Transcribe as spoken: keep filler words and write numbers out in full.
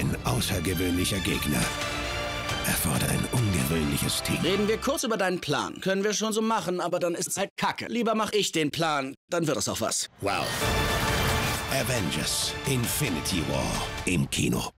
Ein außergewöhnlicher Gegner erfordert ein ungewöhnliches Team. Reden wir kurz über deinen Plan. Können wir schon so machen, aber dann ist es halt Kacke. Lieber mach ich den Plan, dann wird es auch was. Wow. Avengers Infinity War im Kino.